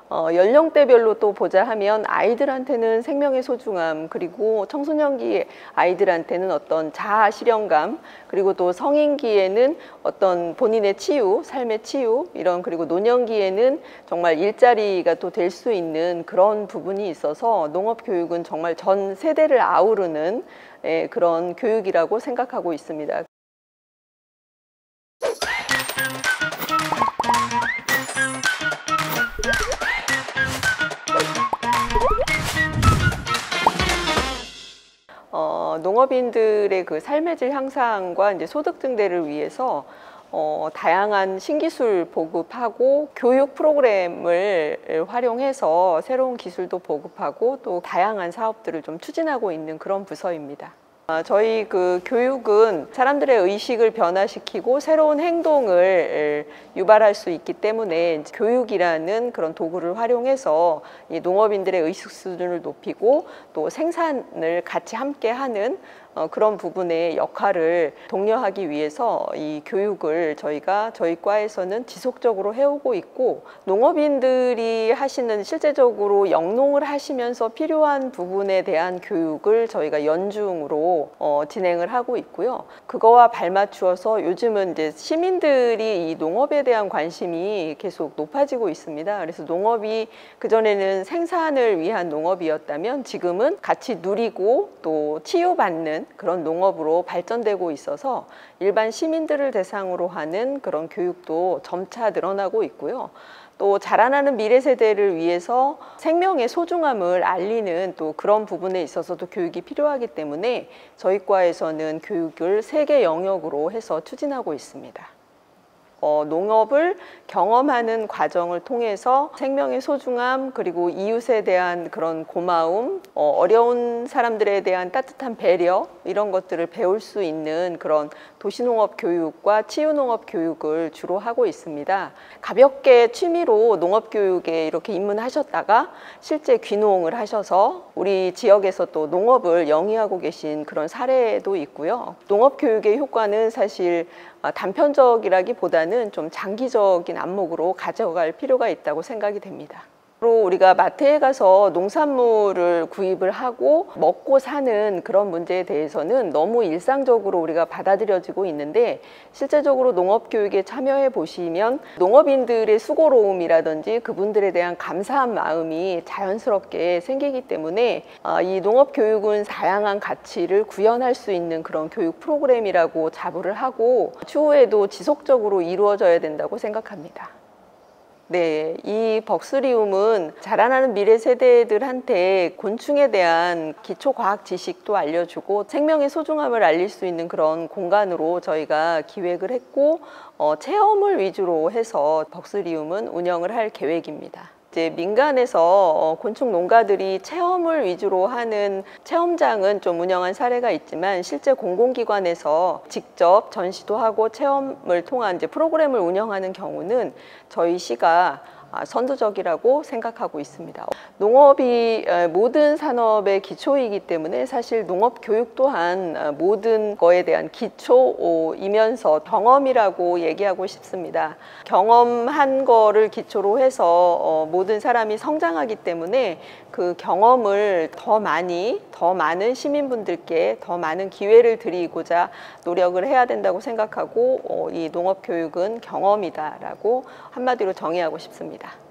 연령대별로 또 보자 하면 아이들한테는 생명의 소중함, 그리고 청소년기 아이들한테는 어떤 자아 실현감, 그리고 또 성인기에는 어떤 본인의 치유, 삶의 치유, 이런, 그리고 노년기에는 정말 일자리가 또 될 수 있는 그런 부분이 있어서 농업교육은 정말 전 세대를 아우르는 그런 교육이라고 생각하고 있습니다. 농업인들의 그 삶의 질 향상과 이제 소득 증대를 위해서 다양한 신기술 보급하고 교육 프로그램을 활용해서 새로운 기술도 보급하고 또 다양한 사업들을 좀 추진하고 있는 그런 부서입니다. 저희 그 교육은 사람들의 의식을 변화시키고 새로운 행동을 유발할 수 있기 때문에 교육이라는 그런 도구를 활용해서 이 농업인들의 의식 수준을 높이고 또 생산을 같이 함께 하는 그런 부분의 역할을 독려하기 위해서 이 교육을 저희 과에서는 지속적으로 해오고 있고, 농업인들이 하시는 실제적으로 영농을 하시면서 필요한 부분에 대한 교육을 저희가 연중으로 진행을 하고 있고요. 그거와 발맞추어서 요즘은 이제 시민들이 이 농업에 대한 관심이 계속 높아지고 있습니다. 그래서 농업이 그전에는 생산을 위한 농업이었다면 지금은 같이 누리고 또 치유받는 그런 농업으로 발전되고 있어서 일반 시민들을 대상으로 하는 그런 교육도 점차 늘어나고 있고요. 또 자라나는 미래 세대를 위해서 생명의 소중함을 알리는 또 그런 부분에 있어서도 교육이 필요하기 때문에 저희 과에서는 교육을 3개 영역으로 해서 추진하고 있습니다. 농업을 경험하는 과정을 통해서 생명의 소중함, 그리고 이웃에 대한 그런 고마움, 어려운 사람들에 대한 따뜻한 배려, 이런 것들을 배울 수 있는 그런 도시농업 교육과 치유농업 교육을 주로 하고 있습니다. 가볍게 취미로 농업교육에 이렇게 입문하셨다가 실제 귀농을 하셔서 우리 지역에서 또 농업을 영위하고 계신 그런 사례도 있고요. 농업교육의 효과는 사실 단편적이라기보다는 좀 장기적인 안목으로 가져갈 필요가 있다고 생각이 됩니다. 우리가 마트에 가서 농산물을 구입을 하고 먹고 사는 그런 문제에 대해서는 너무 일상적으로 우리가 받아들여지고 있는데, 실제적으로 농업교육에 참여해 보시면 농업인들의 수고로움이라든지 그분들에 대한 감사한 마음이 자연스럽게 생기기 때문에 이 농업교육은 다양한 가치를 구현할 수 있는 그런 교육 프로그램이라고 자부를 하고 추후에도 지속적으로 이루어져야 된다고 생각합니다. 네, 이 벅스리움은 자라나는 미래 세대들한테 곤충에 대한 기초 과학 지식도 알려주고 생명의 소중함을 알릴 수 있는 그런 공간으로 저희가 기획을 했고, 체험을 위주로 해서 벅스리움은 운영을 할 계획입니다. 이제 민간에서 곤충 농가들이 체험을 위주로 하는 체험장은 좀 운영한 사례가 있지만, 실제 공공기관에서 직접 전시도 하고 체험을 통한 이제 프로그램을 운영하는 경우는 저희 시가 선두적이라고 생각하고 있습니다. 농업이 모든 산업의 기초이기 때문에 사실 농업 교육 또한 모든 거에 대한 기초이면서 경험이라고 얘기하고 싶습니다. 경험한 거를 기초로 해서 모든 사람이 성장하기 때문에 그 경험을 더 많은 시민분들께 더 많은 기회를 드리고자 노력을 해야 된다고 생각하고 이 농업 교육은 경험이다라고 한마디로 정의하고 싶습니다.